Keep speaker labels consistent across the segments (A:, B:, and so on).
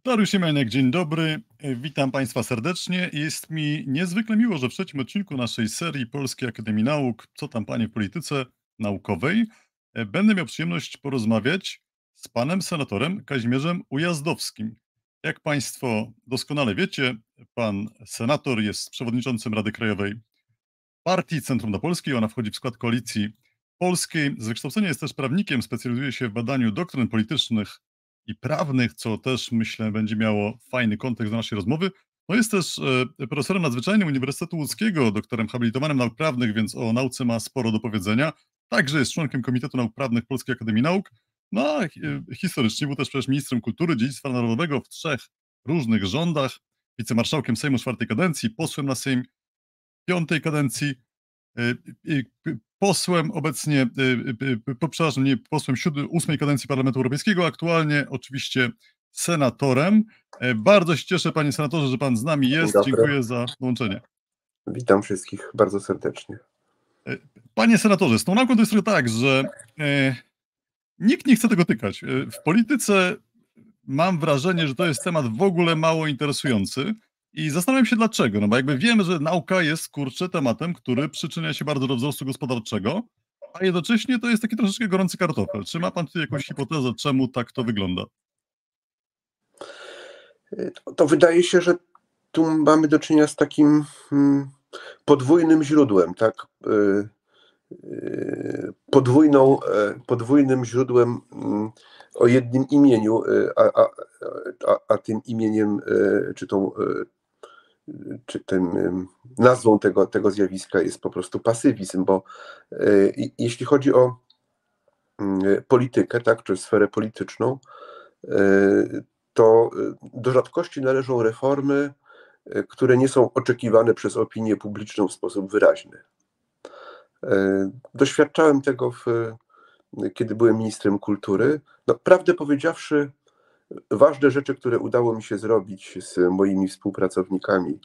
A: Dariusz Siemianek, dzień dobry. Witam Państwa serdecznie. Jest mi niezwykle miło, że w trzecim odcinku naszej serii Polskiej Akademii Nauk, Co tam panie w polityce naukowej, będę miał przyjemność porozmawiać z panem senatorem Kazimierzem Ujazdowskim. Jak Państwo doskonale wiecie, pan senator jest przewodniczącym Rady Krajowej Partii Centrum dla Polski. Ona wchodzi w skład Koalicji Polskiej. Z wykształcenia jest też prawnikiem, specjalizuje się w badaniu doktryn politycznych i prawnych, co też myślę będzie miało fajny kontekst do naszej rozmowy. No jest też profesorem nadzwyczajnym Uniwersytetu Łódzkiego, doktorem habilitowanym nauk prawnych, więc o nauce ma sporo do powiedzenia. Także jest członkiem Komitetu Nauk Prawnych Polskiej Akademii Nauk. No a historycznie był też przecież ministrem kultury, dziedzictwa narodowego w 3 różnych rządach, wicemarszałkiem Sejmu 4. kadencji, posłem na Sejm 5. kadencji, posłem obecnie, przepraszam, nie posłem 8. kadencji Parlamentu Europejskiego, aktualnie oczywiście senatorem. Bardzo się cieszę, panie senatorze, że pan z nami jest. Dziękuję za dołączenie.
B: Witam wszystkich bardzo serdecznie.
A: Panie senatorze, z tą nauką to jest trochę tak, że nikt nie chce tego tykać. W polityce mam wrażenie, że to jest temat w ogóle mało interesujący. I zastanawiam się dlaczego, no bo jakby wiemy, że nauka jest, tematem, który przyczynia się bardzo do wzrostu gospodarczego, a jednocześnie to jest taki troszeczkę gorący kartofel. Czy ma pan tutaj jakąś hipotezę, czemu tak to wygląda?
B: To wydaje się, że tu mamy do czynienia z takim podwójnym źródłem, tak? Podwójnym źródłem o jednym imieniu, a tym imieniem, czy tym nazwą tego zjawiska jest po prostu pasywizm, bo jeśli chodzi o politykę, tak, czy sferę polityczną, to do rzadkości należą reformy, które nie są oczekiwane przez opinię publiczną w sposób wyraźny. Doświadczałem tego, kiedy byłem ministrem kultury. No, prawdę powiedziawszy, ważne rzeczy, które udało mi się zrobić z moimi współpracownikami,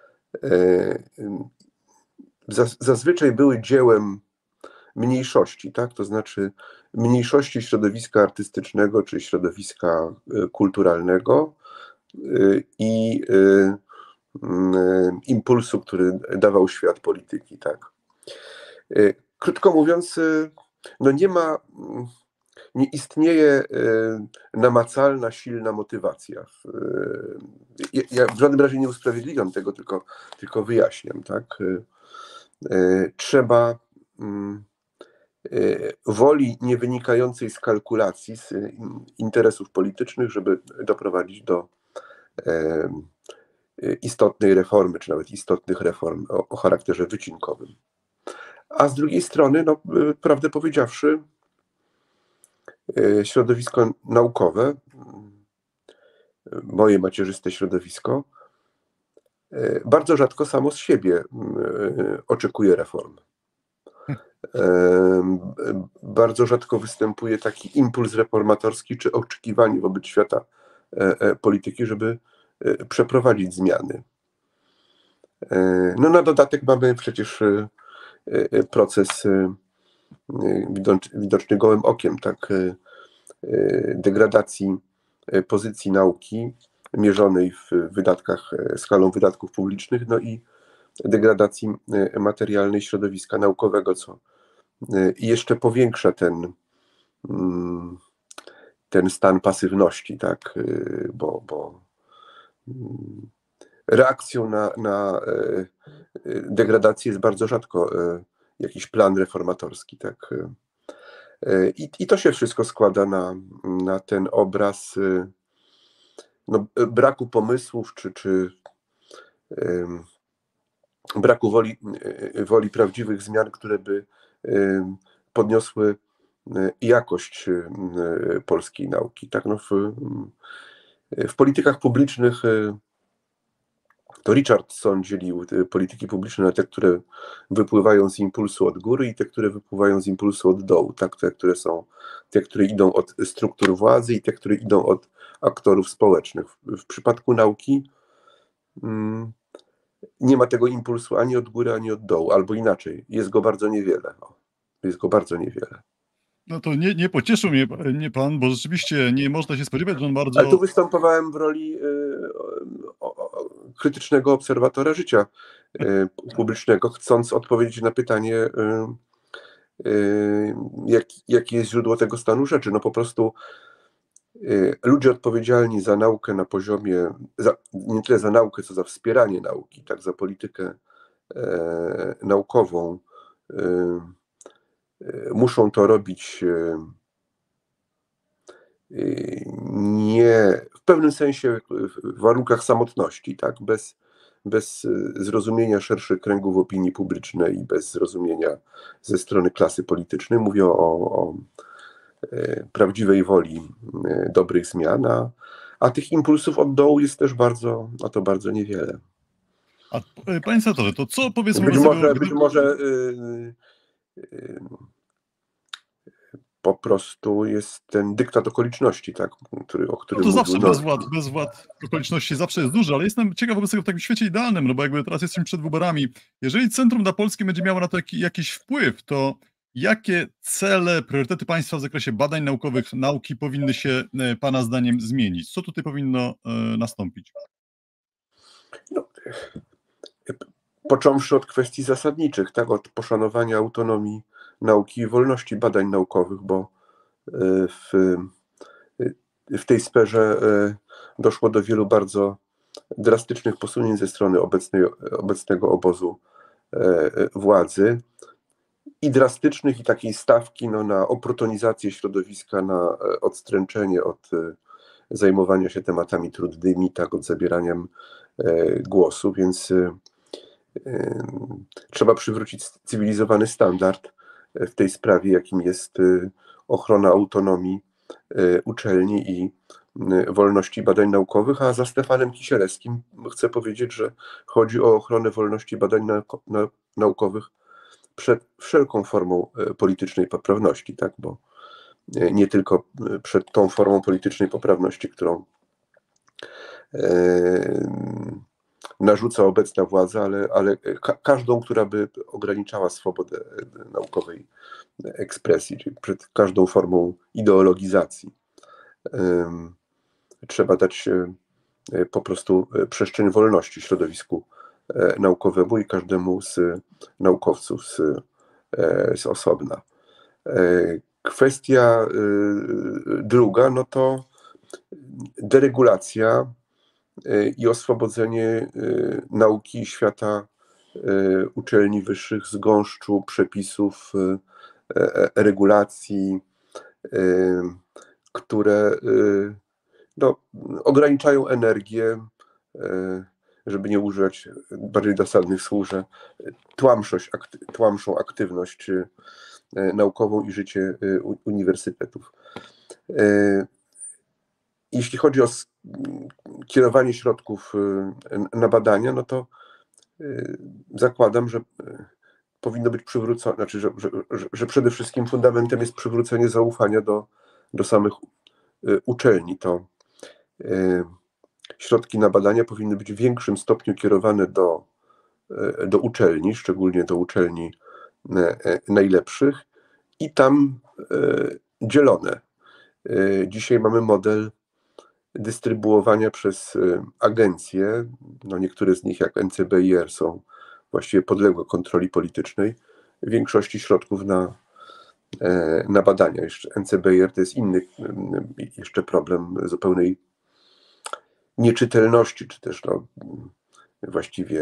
B: zazwyczaj były dziełem mniejszości, tak? To znaczy mniejszości środowiska artystycznego czy środowiska kulturalnego i impulsu, który dawał świat polityki, tak? Krótko mówiąc, no nie istnieje namacalna, silna motywacja. Ja w żadnym razie nie usprawiedliwiam tego, tylko wyjaśniam, tak? Trzeba woli nie wynikającej z kalkulacji, z interesów politycznych, żeby doprowadzić do istotnej reformy, czy nawet istotnych reform o charakterze wycinkowym. A z drugiej strony, no, prawdę powiedziawszy, środowisko naukowe, moje macierzyste środowisko, bardzo rzadko samo z siebie oczekuje reform. Bardzo rzadko występuje taki impuls reformatorski czy oczekiwanie wobec świata polityki, żeby przeprowadzić zmiany. No na dodatek mamy przecież proces widoczny gołym okiem, tak, degradacji pozycji nauki mierzonej w wydatkach, skalą wydatków publicznych, no i degradacji materialnej środowiska naukowego, co jeszcze powiększa ten stan pasywności, tak, bo reakcją na degradację jest bardzo rzadko jakiś plan reformatorski, tak. I to się wszystko składa na ten obraz no, braku pomysłów, czy braku woli prawdziwych zmian, które by podniosły jakość polskiej nauki. Tak, no w politykach publicznych to Richardson dzielił polityki publiczne na te, które wypływają z impulsu od góry i te, które wypływają z impulsu od dołu. Tak, te, które idą od struktur władzy i te, które idą od aktorów społecznych. W przypadku nauki nie ma tego impulsu ani od góry, ani od dołu, albo inaczej, jest go bardzo niewiele. Jest go bardzo niewiele.
A: No to nie pocieszył mnie pan, bo rzeczywiście nie można się spodziewać, że on
B: Ale tu
A: bardzo...
B: występowałem w roli krytycznego obserwatora życia publicznego, chcąc odpowiedzieć na pytanie, jakie jest źródło tego stanu rzeczy. No po prostu ludzie odpowiedzialni za naukę na poziomie, nie tyle za naukę, co za wspieranie nauki, tak, za politykę naukową, muszą to robić nie w pewnym sensie w warunkach samotności, tak, bez zrozumienia szerszych kręgów opinii publicznej i bez zrozumienia ze strony klasy politycznej. Mówię o prawdziwej woli dobrych zmian, a tych impulsów od dołu jest też bardzo niewiele.
A: A panie senatorze, to co powiedzmy wobec tego...
B: Być może po prostu jest ten dyktat okoliczności, tak, o którym
A: No to
B: mówił
A: zawsze bez władz okoliczności zawsze jest duży, ale jestem ciekaw wobec tego w takim świecie idealnym, no bo jakby teraz jesteśmy przed wyborami. Jeżeli Centrum dla Polski będzie miało na to jakiś wpływ, to jakie cele, priorytety państwa w zakresie badań naukowych, nauki powinny się pana zdaniem zmienić? Co tutaj powinno nastąpić?
B: No, począwszy od kwestii zasadniczych, tak, od poszanowania autonomii nauki i wolności badań naukowych, bo w tej sferze doszło do wielu bardzo drastycznych posunięć ze strony obecnego obozu władzy i drastycznych, i takiej stawki na oportunizację środowiska, na odstręczenie od zajmowania się tematami trudnymi, tak, od zabierania głosu, więc trzeba przywrócić cywilizowany standard w tej sprawie, jakim jest ochrona autonomii uczelni i wolności badań naukowych, a za Stefanem Kisielewskim chcę powiedzieć, że chodzi o ochronę wolności badań naukowych przed wszelką formą politycznej poprawności, tak, bo nie tylko przed tą formą politycznej poprawności, którą narzuca obecna władza, ale każdą, która by ograniczała swobodę naukowej ekspresji, czyli przed każdą formą ideologizacji. Trzeba dać po prostu przestrzeń wolności środowisku naukowemu i każdemu z naukowców z osobna. Kwestia druga, no to deregulacja i oswobodzenie nauki i świata uczelni wyższych z gąszczu przepisów, regulacji, które ograniczają energię, żeby nie używać bardziej dosadnych słów, że tłamszą aktywność naukową i życie uniwersytetów. Jeśli chodzi o kierowanie środków na badania, no to zakładam, że powinno być przywrócone, znaczy, że przede wszystkim fundamentem jest przywrócenie zaufania do samych uczelni. To środki na badania powinny być w większym stopniu kierowane do uczelni, szczególnie do uczelni najlepszych i tam dzielone. Dzisiaj mamy model dystrybuowania przez agencje, no niektóre z nich jak NCBIR są właściwie podległe kontroli politycznej, większości środków na badania. Jeszcze NCBIR to jest inny jeszcze problem zupełnej nieczytelności, czy też właściwie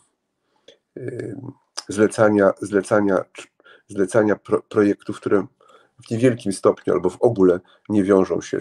B: zlecania projektów, które w niewielkim stopniu albo w ogóle nie wiążą się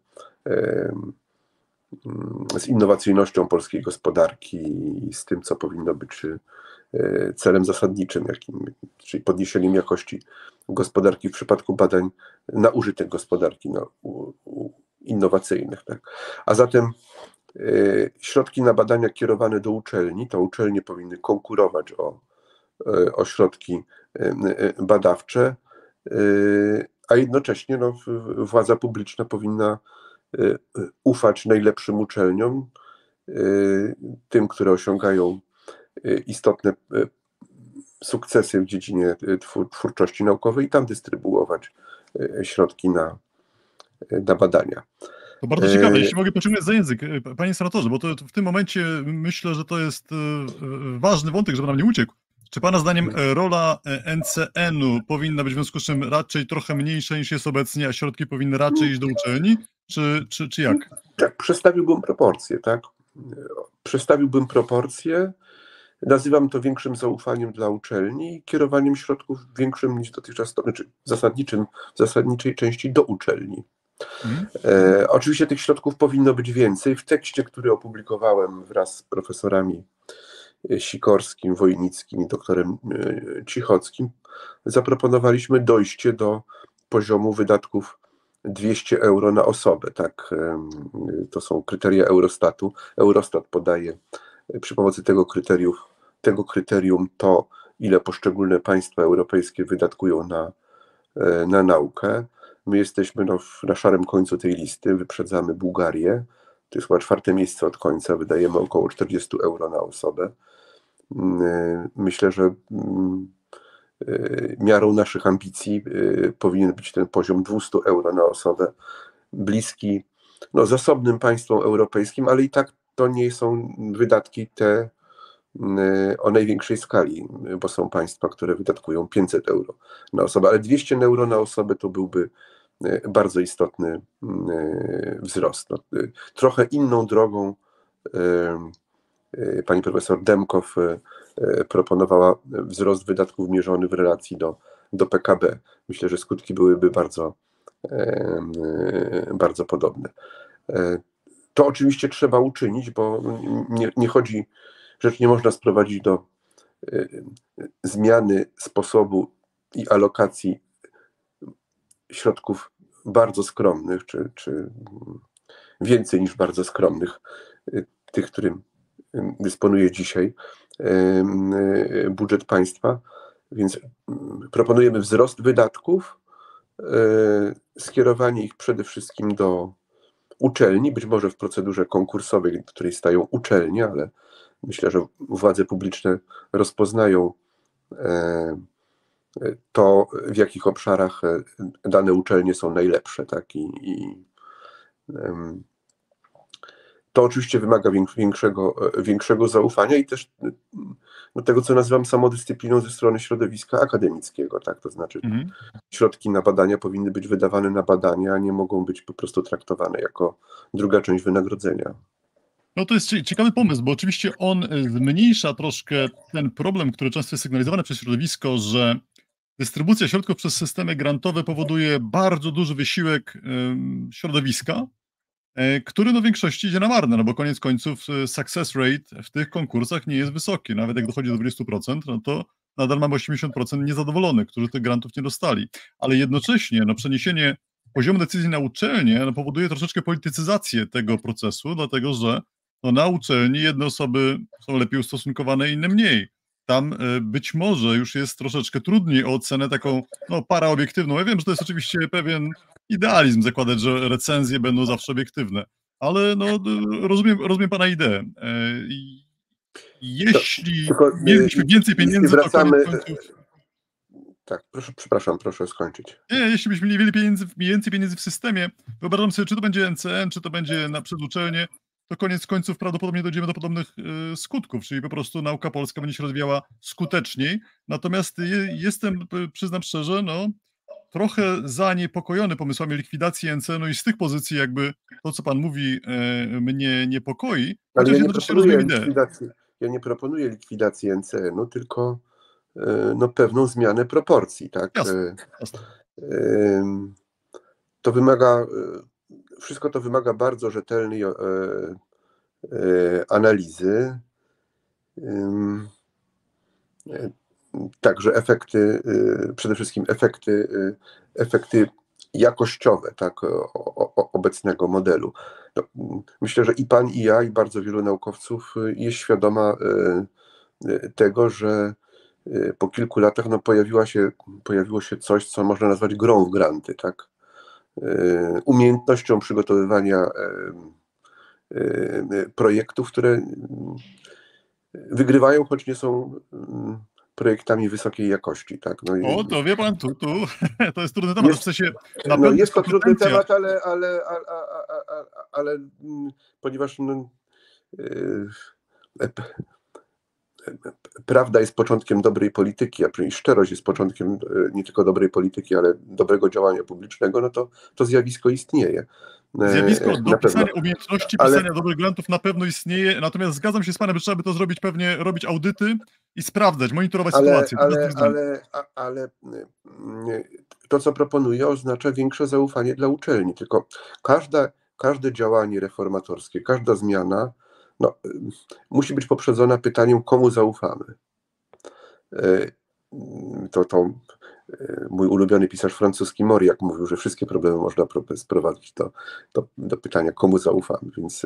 B: z innowacyjnością polskiej gospodarki i z tym, co powinno być celem zasadniczym, czyli podniesieniem jakości gospodarki w przypadku badań na użytek gospodarki innowacyjnych. Tak. A zatem środki na badania kierowane do uczelni, to uczelnie powinny konkurować o środki badawcze, a jednocześnie władza publiczna powinna ufać najlepszym uczelniom, tym, które osiągają istotne sukcesy w dziedzinie twórczości naukowej i tam dystrybuować środki na badania.
A: To bardzo ciekawe, jeśli mogę pociągnąć za język, panie senatorze, bo to w tym momencie myślę, że to jest ważny wątek, żeby nam nie uciekł. Czy pana zdaniem rola NCN-u powinna być w związku z czym raczej trochę mniejsza niż jest obecnie, a środki powinny raczej iść do uczelni, czy jak?
B: Tak, przestawiłbym proporcje, tak? Przestawiłbym proporcje, nazywam to większym zaufaniem dla uczelni i kierowaniem środków większym niż dotychczas, znaczy w zasadniczej części do uczelni. Oczywiście tych środków powinno być więcej. W tekście, który opublikowałem wraz z profesorami Sikorskim, Wojnickim i doktorem Cichockim, zaproponowaliśmy dojście do poziomu wydatków 200 euro na osobę. Tak, to są kryteria Eurostatu. Eurostat podaje przy pomocy tego kryterium to, ile poszczególne państwa europejskie wydatkują na naukę. My jesteśmy na szarym końcu tej listy, wyprzedzamy Bułgarię. To jest chyba 4. miejsce od końca, wydajemy około 40 euro na osobę. Myślę, że miarą naszych ambicji powinien być ten poziom 200 euro na osobę, bliski zasobnym państwom europejskim, ale i tak to nie są wydatki te o największej skali, bo są państwa, które wydatkują 500 euro na osobę, ale 200 euro na osobę to byłby bardzo istotny wzrost. Trochę inną drogą pani profesor Demkow proponowała wzrost wydatków mierzony w relacji do PKB. Myślę, że skutki byłyby bardzo podobne. To oczywiście trzeba uczynić, bo nie chodzi, rzecz nie można sprowadzić do zmiany sposobu i alokacji środków bardzo skromnych, czy więcej niż bardzo skromnych, tych, którym dysponuje dzisiaj budżet państwa, więc proponujemy wzrost wydatków, skierowanie ich przede wszystkim do uczelni, być może w procedurze konkursowej, w której stają uczelnie, ale myślę, że władze publiczne rozpoznają to, w jakich obszarach dane uczelnie są najlepsze, tak? To oczywiście wymaga większego zaufania i też tego, co nazywam samodyscypliną ze strony środowiska akademickiego, tak? To znaczy środki na badania powinny być wydawane na badania, a nie mogą być po prostu traktowane jako druga część wynagrodzenia.
A: No to jest ciekawy pomysł, bo oczywiście on zmniejsza troszkę ten problem, który często jest sygnalizowany przez środowisko, że dystrybucja środków przez systemy grantowe powoduje bardzo duży wysiłek środowiska, który w większości idzie na marne, no bo koniec końców success rate w tych konkursach nie jest wysoki. Nawet jak dochodzi do 20%, no to nadal mamy 80% niezadowolonych, którzy tych grantów nie dostali. Ale jednocześnie przeniesienie poziomu decyzji na uczelnię powoduje troszeczkę politycyzację tego procesu, dlatego że na uczelni jedne osoby są lepiej ustosunkowane, inne mniej. Tam być może już jest troszeczkę trudniej o ocenę taką paraobiektywną. Ja wiem, że to jest oczywiście pewien idealizm zakładać, że recenzje będą zawsze obiektywne, ale rozumiem pana ideę. Jeśli mielibyśmy więcej pieniędzy, to koniec końców...
B: Tak, przepraszam, proszę skończyć.
A: Nie, jeśli byśmy mieli więcej pieniędzy w systemie, wyobrażam sobie, czy to będzie NCN, czy to będzie przez uczelnię, to koniec końców prawdopodobnie dojdziemy do podobnych skutków, czyli po prostu nauka polska będzie się rozwijała skuteczniej. Natomiast jestem, przyznam szczerze, trochę zaniepokojony pomysłami likwidacji NCN-u i z tych pozycji jakby to, co pan mówi, mnie niepokoi.
B: Ale ja nie proponuję likwidacji NCN-u, tylko pewną zmianę proporcji, tak?
A: Jasne.
B: To wymaga, wszystko to wymaga bardzo rzetelnej analizy. Także efekty, przede wszystkim efekty jakościowe, tak, obecnego modelu. Myślę, że i pan, i ja, i bardzo wielu naukowców jest świadoma tego, że po kilku latach pojawiło się coś, co można nazwać grą w granty, tak? Umiejętnością przygotowywania projektów, które wygrywają, choć nie są projektami wysokiej jakości. Tak? No,
A: O, to wie pan, tu to jest trudny temat. W sensie na pewno
B: jest to trudny
A: kompetencja.
B: temat, ale ponieważ prawda jest początkiem dobrej polityki, a przynajmniej szczerość jest początkiem nie tylko dobrej polityki, ale dobrego działania publicznego, no to zjawisko istnieje.
A: Zjawisko
B: Na pewno.
A: umiejętności pisania dobrych grantów na pewno istnieje, natomiast zgadzam się z panem, że trzeba by to zrobić pewnie, robić audyty i sprawdzać, monitorować sytuację.
B: Ale to, co proponuję, oznacza większe zaufanie dla uczelni, tylko każde działanie reformatorskie, każda zmiana musi być poprzedzona pytaniem, komu zaufamy. To mój ulubiony pisarz francuski Mauriac mówił, że wszystkie problemy można sprowadzić do pytania, komu zaufamy. Więc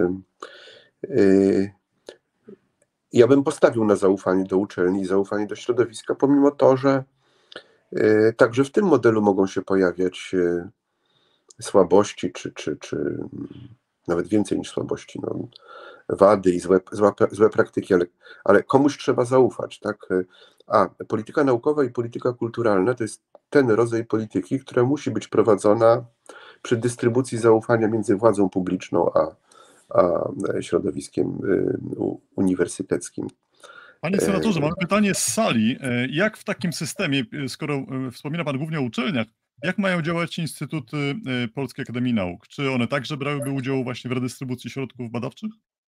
B: ja bym postawił na zaufanie do uczelni i zaufanie do środowiska, pomimo to, że także w tym modelu mogą się pojawiać słabości, czy nawet więcej niż słabości, wady i złe praktyki, ale komuś trzeba zaufać. Tak? A polityka naukowa i polityka kulturalna to jest ten rodzaj polityki, która musi być prowadzona przy dystrybucji zaufania między władzą publiczną a środowiskiem uniwersyteckim.
A: Panie senatorze, mam pytanie z sali. Jak w takim systemie, skoro wspomina pan głównie o uczelniach, jak mają działać instytuty Polskiej Akademii Nauk? Czy one także brałyby udział właśnie w redystrybucji środków badawczych?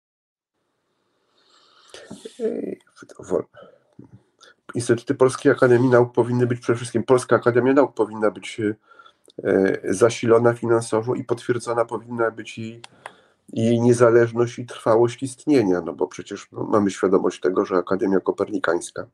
B: Instytuty Polskiej Akademii Nauk powinny być przede wszystkim, Polska Akademia Nauk powinna być zasilona finansowo i potwierdzona powinna być jej niezależność i trwałość istnienia, bo przecież mamy świadomość tego, że Akademia Kopernikańska,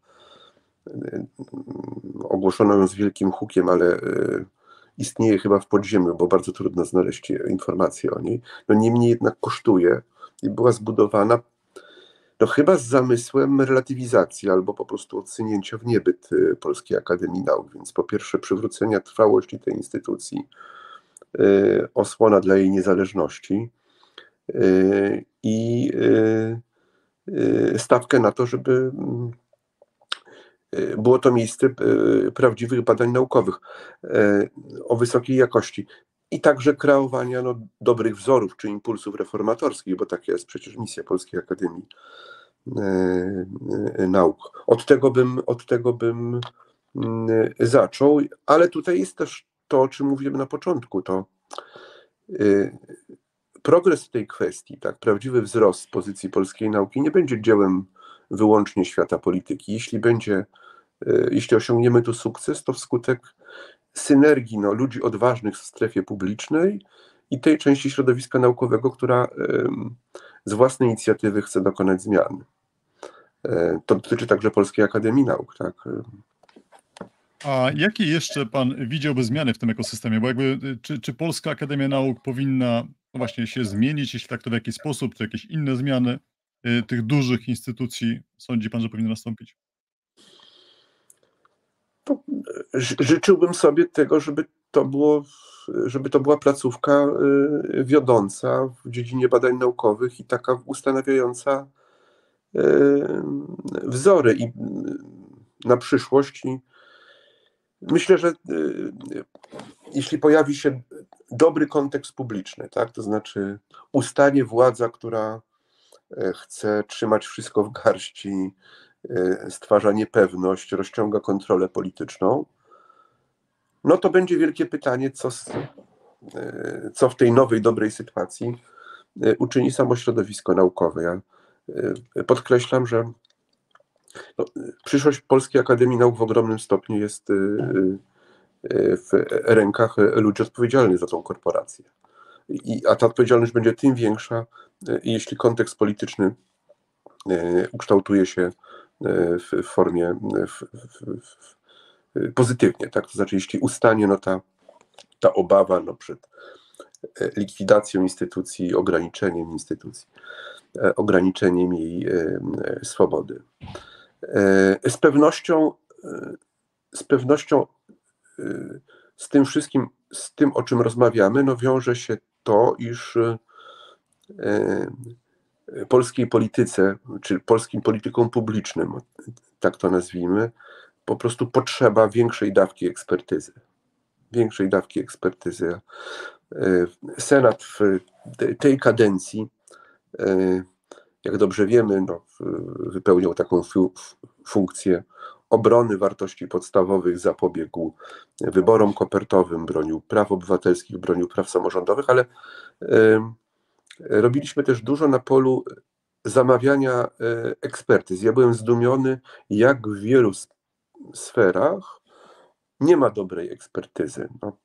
B: ogłoszono ją z wielkim hukiem, ale istnieje chyba w podziemiu, bo bardzo trudno znaleźć informacje o niej, niemniej jednak kosztuje i była zbudowana chyba z zamysłem relatywizacji albo po prostu odsunięcia w niebyt Polskiej Akademii Nauk, więc po pierwsze przywrócenia trwałości tej instytucji, osłona dla jej niezależności i stawkę na to, żeby było to miejsce prawdziwych badań naukowych o wysokiej jakości i także kreowania dobrych wzorów czy impulsów reformatorskich, bo taka jest przecież misja Polskiej Akademii Nauk. Od tego bym zaczął, ale tutaj jest też to, o czym mówiłem na początku, to progres w tej kwestii, tak, prawdziwy wzrost pozycji polskiej nauki nie będzie dziełem wyłącznie świata polityki. Jeśli osiągniemy tu sukces, to wskutek synergii ludzi odważnych w strefie publicznej i tej części środowiska naukowego, która z własnej inicjatywy chce dokonać zmian. To dotyczy także Polskiej Akademii Nauk, tak?
A: A jakie jeszcze pan widziałby zmiany w tym ekosystemie? Bo czy Polska Akademia Nauk powinna właśnie się zmienić, jeśli tak, to w jaki sposób, czy jakieś inne zmiany tych dużych instytucji sądzi pan, że powinny nastąpić?
B: Życzyłbym sobie tego, żeby to była placówka wiodąca w dziedzinie badań naukowych i taka ustanawiająca wzory i na przyszłość. I myślę, że jeśli pojawi się dobry kontekst publiczny, tak, to znaczy ustanie władza, która chce trzymać wszystko w garści, stwarza niepewność, rozciąga kontrolę polityczną, to będzie wielkie pytanie, co w tej nowej, dobrej sytuacji uczyni samo środowisko naukowe. Ja podkreślam, że przyszłość Polskiej Akademii Nauk w ogromnym stopniu jest w rękach ludzi odpowiedzialnych za tą korporację. A ta odpowiedzialność będzie tym większa, jeśli kontekst polityczny ukształtuje się w formie pozytywnie, tak? To znaczy, jeśli ustanie ta obawa przed likwidacją instytucji, ograniczeniem jej swobody. Z pewnością z tym wszystkim, z tym, o czym rozmawiamy, wiąże się to, iż polskiej polityce, czy polskim politykom publicznym, tak to nazwijmy, po prostu potrzeba większej dawki ekspertyzy. Większej dawki ekspertyzy. Senat w tej kadencji, jak dobrze wiemy, wypełniał taką funkcję obrony wartości podstawowych, zapobiegł wyborom kopertowym, bronił praw obywatelskich, bronił praw samorządowych, ale robiliśmy też dużo na polu zamawiania ekspertyz. Ja byłem zdumiony, jak w wielu sferach nie ma dobrej ekspertyzy.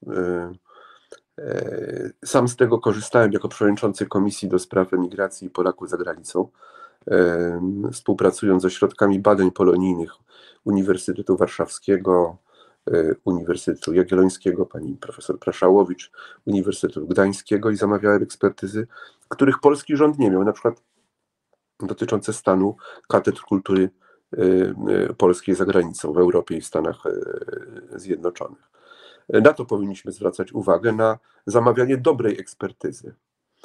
B: Sam z tego korzystałem jako przewodniczący Komisji do Spraw Emigracji i Polaków za granicą, współpracując z ośrodkami badań polonijnych Uniwersytetu Warszawskiego, Uniwersytetu Jagiellońskiego, pani profesor Praszałowicz, Uniwersytetu Gdańskiego, i zamawiałem ekspertyzy, których polski rząd nie miał, na przykład dotyczące stanu katedr kultury polskiej za granicą, w Europie i w Stanach Zjednoczonych. Na to powinniśmy zwracać uwagę, na zamawianie dobrej ekspertyzy.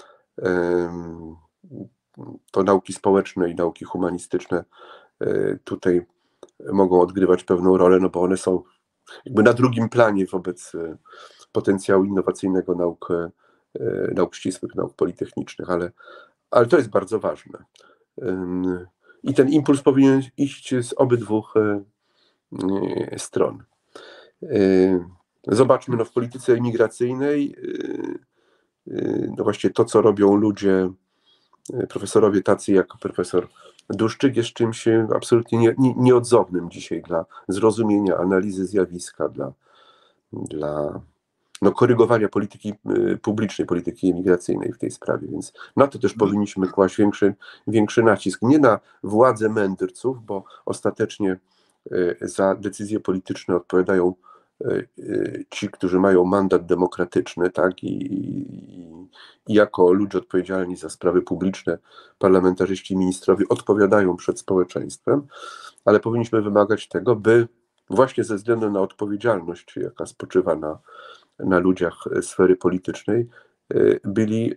B: To nauki społeczne i nauki humanistyczne tutaj mogą odgrywać pewną rolę, no bo one są jakby na drugim planie wobec potencjału innowacyjnego nauk ścisłych, nauk politechnicznych, ale to jest bardzo ważne. I ten impuls powinien iść z obydwu stron. Zobaczmy, w polityce imigracyjnej właśnie to, co robią ludzie, profesorowie tacy jak profesor Duszczyk, jest czymś absolutnie nieodzownym dzisiaj dla zrozumienia, analizy zjawiska, dla korygowania polityki publicznej, polityki imigracyjnej w tej sprawie. Więc na to też powinniśmy kłaść większy nacisk. Nie na władzę mędrców, bo ostatecznie za decyzje polityczne odpowiadają ci, którzy mają mandat demokratyczny, tak, i jako ludzie odpowiedzialni za sprawy publiczne, parlamentarzyści i ministrowie odpowiadają przed społeczeństwem, ale powinniśmy wymagać tego, by właśnie ze względu na odpowiedzialność, jaka spoczywa na ludziach sfery politycznej, byli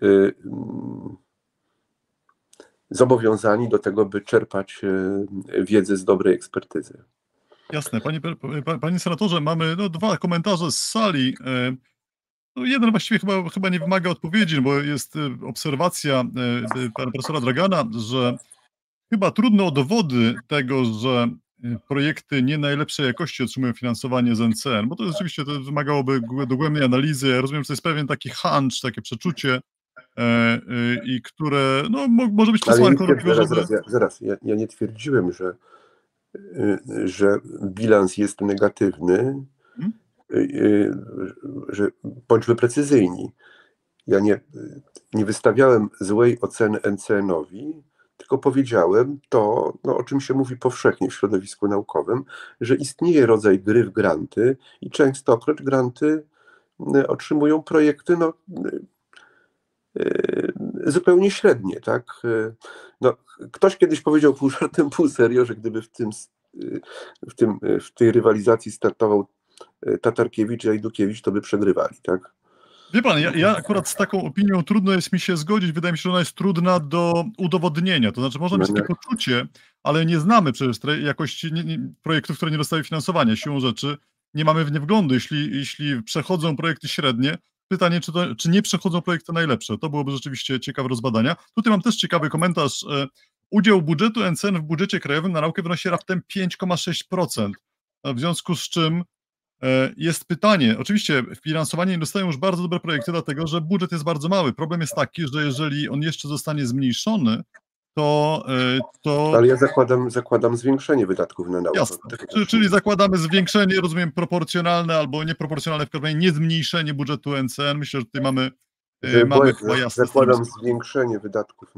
B: zobowiązani do tego, by czerpać wiedzę z dobrej ekspertyzy.
A: Jasne. Panie senatorze, mamy dwa komentarze z sali. Jeden właściwie chyba nie wymaga odpowiedzi, bo jest obserwacja pana profesora Dragana, że chyba trudno o dowody tego, że projekty nie najlepszej jakości otrzymują finansowanie z NCN, bo to rzeczywiście to wymagałoby dogłębnej analizy. Ja rozumiem, że to jest pewien taki hunch, takie przeczucie, i które może być przesłanką do tego, żeby...
B: Zaraz. Ja nie twierdziłem, że bilans jest negatywny, że bądźmy precyzyjni. Ja nie wystawiałem złej oceny NCN-owi, tylko powiedziałem to, o czym się mówi powszechnie w środowisku naukowym, że istnieje rodzaj gry w granty i częstokroć granty otrzymują projekty zupełnie średnie, tak? Ktoś kiedyś powiedział pół żartem, pół serio, że gdyby w tej rywalizacji startował Tatarkiewicz i Ajdukiewicz, to by przegrywali, tak?
A: Wie pan, ja akurat z taką opinią trudno jest mi się zgodzić. Wydaje mi się, że ona jest trudna do udowodnienia. To znaczy, można mieć takie poczucie, ale nie znamy przecież jakości projektów, które nie dostały finansowania. Siłą rzeczy nie mamy w nie wglądu. Jeśli przechodzą projekty średnie, pytanie, czy nie przechodzą projekty najlepsze. To byłoby rzeczywiście ciekawe rozbadania. Tutaj mam też ciekawy komentarz. Udział budżetu NCN w budżecie krajowym na naukę wynosi raptem 5,6%. W związku z czym jest pytanie, oczywiście finansowanie nie dostają już bardzo dobre projekty, dlatego że budżet jest bardzo mały. Problem jest taki, że jeżeli on jeszcze zostanie zmniejszony, to...
B: Ale ja zakładam zwiększenie wydatków na naukę.
A: Jasne. Czyli zakładamy zwiększenie, rozumiem, proporcjonalne albo nieproporcjonalne, w każdym razie nie zmniejszenie budżetu NCN. Myślę, że tutaj mamy chyba jasne.
B: Zakładam zwiększenie wydatków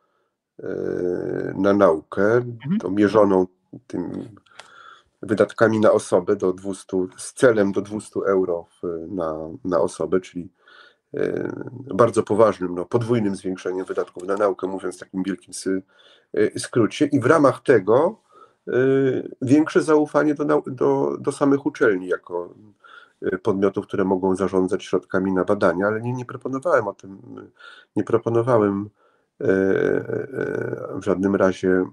B: na naukę, to mierzoną tym wydatkami na osobę z celem do 200 euro na osobę, czyli bardzo poważnym, podwójnym zwiększeniem wydatków na naukę, mówiąc w takim wielkim skrócie, i w ramach tego większe zaufanie do samych uczelni jako podmiotów, które mogą zarządzać środkami na badania, ale nie proponowałem w żadnym razie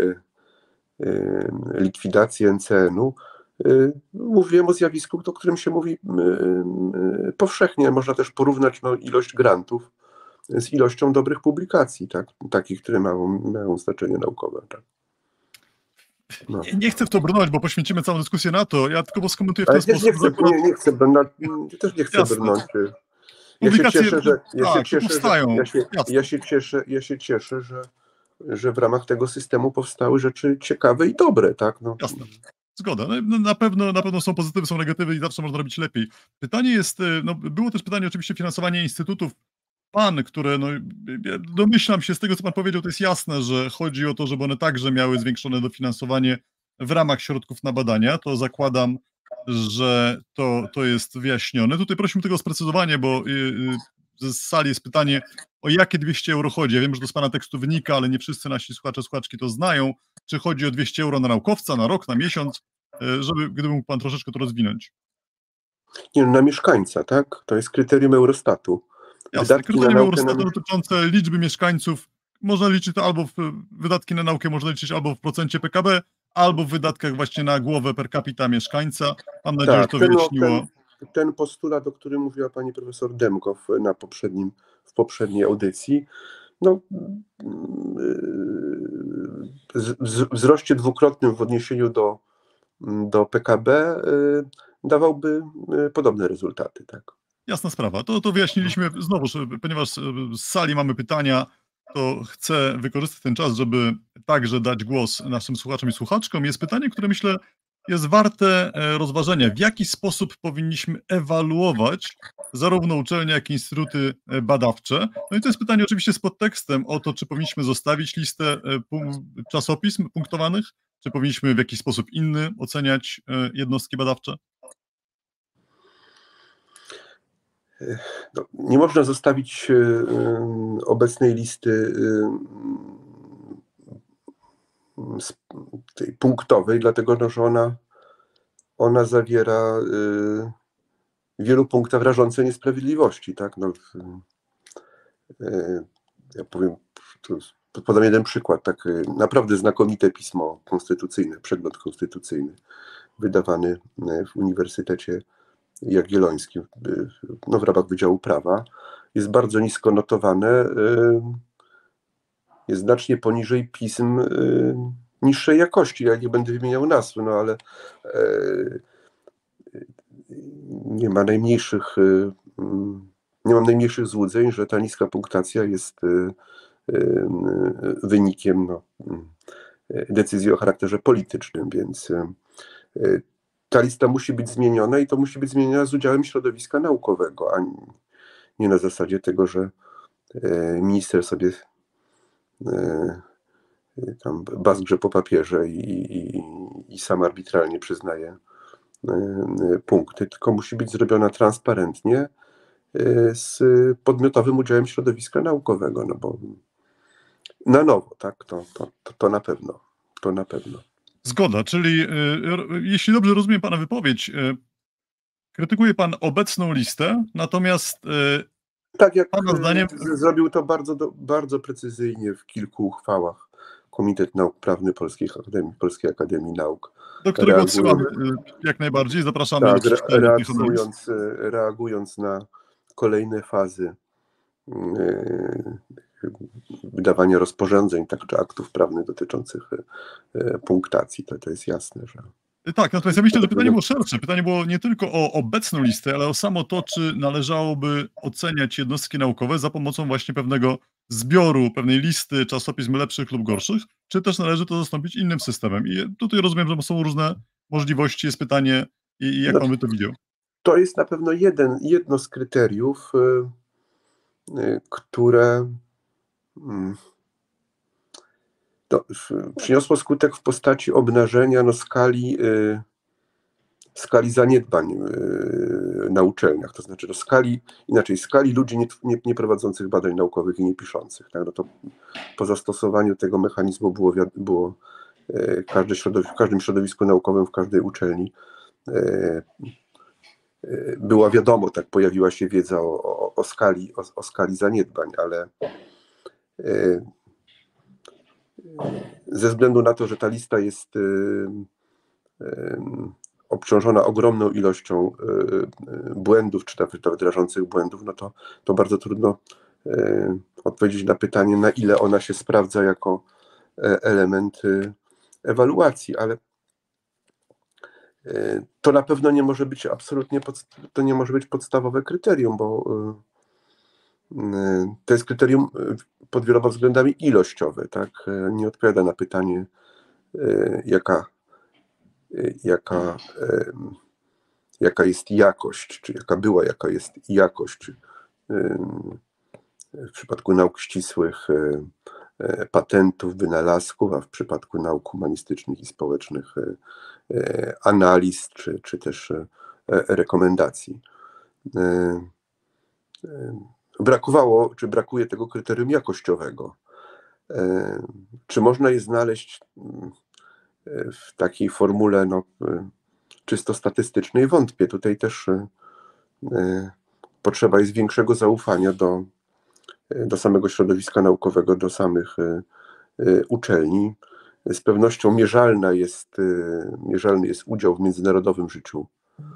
B: likwidacji NCN-u. Mówiłem o zjawisku, o którym się mówi powszechnie. Można też porównać ilość grantów z ilością dobrych publikacji, tak? Takich, które mają znaczenie naukowe. Tak?
A: No. Nie chcę w to brnąć, bo poświęcimy całą dyskusję na to. Ja tylko skomentuję w ten
B: ale
A: sposób.
B: Nie chcę brnąć. Też nie chcę brnąć. Ja się cieszę, że w ramach tego systemu powstały rzeczy ciekawe i dobre, tak? No.
A: Jasne. Zgoda. No, na pewno są pozytywy, są negatywy i zawsze można robić lepiej. Pytanie jest, było też pytanie oczywiście finansowanie instytutów które, domyślam się z tego, co pan powiedział, to jest jasne, że chodzi o to, żeby one także miały zwiększone dofinansowanie w ramach środków na badania. To zakładam, że to jest wyjaśnione. Tutaj prosimy tylko o sprecyzowanie, bo z sali jest pytanie, o jakie 200 euro chodzi. Ja wiem, że to z pana tekstu wynika, ale nie wszyscy nasi słuchacze, słuchaczki to znają. Czy chodzi o 200 euro na naukowca, na rok, na miesiąc? Gdyby mógł pan troszeczkę to rozwinąć.
B: Nie, na mieszkańca, tak? To jest kryterium Eurostatu.
A: Jasne, kryterium Eurostatu dotyczące liczby mieszkańców, można liczyć to albo wydatki na naukę można liczyć albo w procencie PKB, albo w wydatkach właśnie na głowę per capita mieszkańca. Mam nadzieję, że to wyjaśniło.
B: Ten postulat, o którym mówiła pani profesor Demkow w poprzedniej audycji, wzroście dwukrotnym w odniesieniu do PKB dawałby podobne rezultaty, tak.
A: Jasna sprawa. To wyjaśniliśmy znowu, ponieważ z sali mamy pytania, to chcę wykorzystać ten czas, żeby także dać głos naszym słuchaczom i słuchaczkom. Jest pytanie, które myślę jest warte rozważenia. W jaki sposób powinniśmy ewaluować zarówno uczelnie, jak i instytuty badawcze? No i to jest pytanie oczywiście z podtekstem o to, czy powinniśmy zostawić listę czasopism punktowanych, czy powinniśmy w jakiś sposób inny oceniać jednostki badawcze?
B: Nie można zostawić obecnej listy tej punktowej, dlatego że ona zawiera w wielu punktach rażące niesprawiedliwości. Tak? Ja podam jeden przykład. Tak, naprawdę znakomite pismo konstytucyjne, przegląd konstytucyjny, wydawany w Uniwersytecie Jagiellońskim, w ramach Wydziału Prawa, jest bardzo nisko notowane, jest znacznie poniżej pism niższej jakości. Ja nie będę wymieniał nazw, ale nie mam najmniejszych złudzeń, że ta niska punktacja jest wynikiem decyzji o charakterze politycznym, więc ta lista musi być zmieniona i to musi być zmieniona z udziałem środowiska naukowego, a nie na zasadzie tego, że minister sobie tam bazgrze po papierze i sam arbitralnie przyznaje punkty, tylko musi być zrobiona transparentnie z podmiotowym udziałem środowiska naukowego, bo na nowo, tak, to na pewno, to na pewno.
A: Zgoda, czyli jeśli dobrze rozumiem pana wypowiedź, krytykuje pan obecną listę, natomiast
B: tak jak
A: pana zdaniem
B: zrobił to bardzo precyzyjnie w kilku uchwałach Komitet Nauk Prawnych Polskiej Akademii Nauk.
A: Do którego odsyłamy jak najbardziej, zapraszamy do przeczytania tych analiz.
B: Reagując na kolejne fazy wydawania rozporządzeń, tak, czy aktów prawnych dotyczących punktacji, to jest jasne, że...
A: Tak, natomiast ja myślę, że pytanie było szersze. Pytanie było nie tylko o obecną listę, ale o samo to, czy należałoby oceniać jednostki naukowe za pomocą właśnie pewnego zbioru, pewnej listy czasopism lepszych lub gorszych, czy też należy to zastąpić innym systemem. I tutaj rozumiem, że są różne możliwości. Jest pytanie, jak pan by to widział?
B: To jest na pewno jedno z kryteriów, które przyniosło skutek w postaci obnażenia skali zaniedbań na uczelniach, to znaczy skali ludzi nie prowadzących badań naukowych i nie piszących. Tak? To po zastosowaniu tego mechanizmu było w każdym środowisku naukowym, w każdej uczelni była wiadomo, tak, pojawiła się wiedza o skali zaniedbań, ale Ze względu na to, że ta lista jest obciążona ogromną ilością błędów, czy nawet rażących błędów, no to bardzo trudno odpowiedzieć na pytanie, na ile ona się sprawdza jako element ewaluacji, ale to na pewno nie może być absolutnie, to nie może być podstawowe kryterium, bo to jest kryterium pod wieloma względami ilościowe, tak? Nie odpowiada na pytanie, jaka jest jakość, czy jaka jest jakość w przypadku nauk ścisłych, patentów, wynalazków, a w przypadku nauk humanistycznych i społecznych analiz, czy też rekomendacji. Brakuje tego kryterium jakościowego. Czy można je znaleźć w takiej formule czysto statystycznej? Wątpię. Tutaj też potrzeba jest większego zaufania do samego środowiska naukowego, do samych uczelni. Z pewnością mierzalny jest udział w międzynarodowym życiu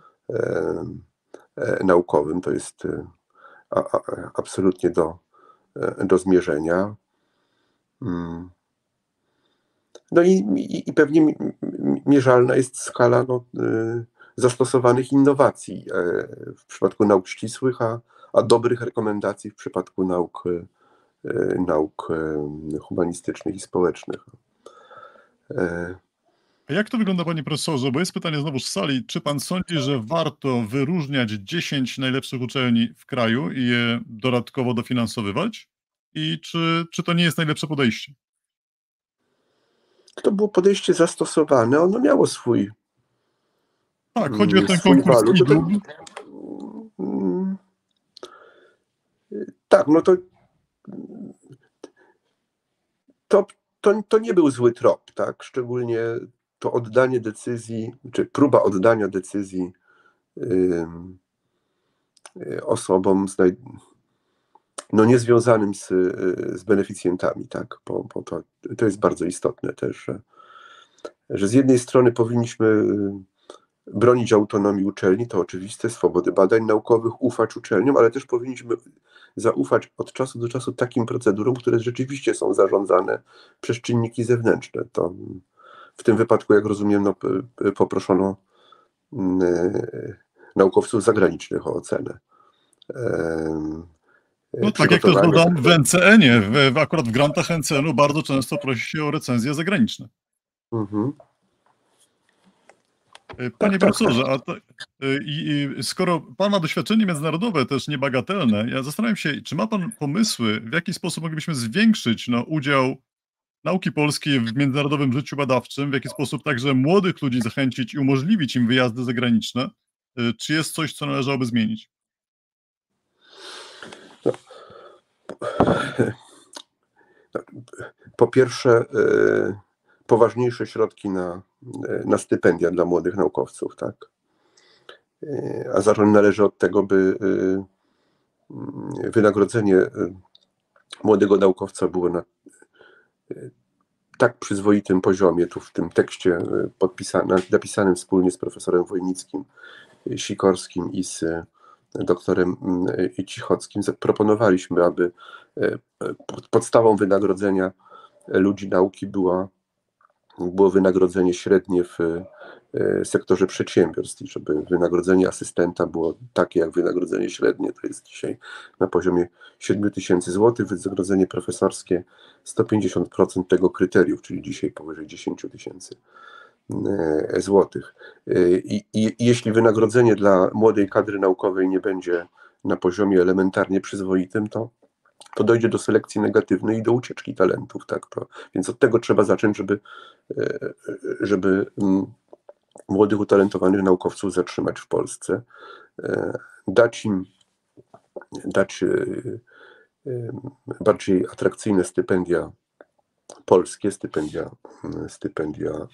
B: naukowym. To jest absolutnie do zmierzenia. No i pewnie mierzalna jest skala zastosowanych innowacji w przypadku nauk ścisłych, a dobrych rekomendacji w przypadku nauk humanistycznych i społecznych.
A: A jak to wygląda, panie profesorze? Bo jest pytanie znowu z sali. Czy pan sądzi, że warto wyróżniać 10 najlepszych uczelni w kraju i je dodatkowo dofinansowywać? I czy to nie jest najlepsze podejście?
B: To było podejście zastosowane, ono miało swój.
A: Tak, chodzi o ten konkurs IGUM.
B: Tak, no to nie był zły trop, tak? Szczególnie to oddanie decyzji, czy próba oddania decyzji osobom niezwiązanym z beneficjentami, tak? Bo to jest bardzo istotne też, że z jednej strony powinniśmy bronić autonomii uczelni, to oczywiste, swobody badań naukowych, ufać uczelniom, ale też powinniśmy zaufać od czasu do czasu takim procedurom, które rzeczywiście są zarządzane przez czynniki zewnętrzne. To w tym wypadku, jak rozumiem, poproszono naukowców zagranicznych o ocenę.
A: No tak jak też dodam, w NCN-ie, akurat w grantach NCN-u bardzo często prosi się o recenzje zagraniczne.
B: Mhm.
A: Panie profesorze, skoro pan ma doświadczenie międzynarodowe, też niebagatelne, ja zastanawiam się, czy ma pan pomysły, w jaki sposób moglibyśmy zwiększyć udział nauki polskiej w międzynarodowym życiu badawczym, w jaki sposób także młodych ludzi zachęcić i umożliwić im wyjazdy zagraniczne? Czy jest coś, co należałoby zmienić?
B: Po pierwsze, poważniejsze środki na stypendia dla młodych naukowców, tak? A zacząć należy od tego, by wynagrodzenie młodego naukowca było na tak przyzwoitym poziomie, tu w tym tekście napisanym wspólnie z profesorem Wojnickim, Sikorskim i z doktorem Cichockim, proponowaliśmy, aby podstawą wynagrodzenia ludzi nauki było wynagrodzenie średnie w sektorze przedsiębiorstw i żeby wynagrodzenie asystenta było takie jak wynagrodzenie średnie, to jest dzisiaj na poziomie 7 000 złotych, wynagrodzenie profesorskie 150% tego kryterium, czyli dzisiaj powyżej 10 000 złotych. I jeśli wynagrodzenie dla młodej kadry naukowej nie będzie na poziomie elementarnie przyzwoitym, to dojdzie do selekcji negatywnej i do ucieczki talentów. Tak? Więc od tego trzeba zacząć, żeby młodych, utalentowanych naukowców zatrzymać w Polsce, dać bardziej atrakcyjne stypendia polskie, stypendia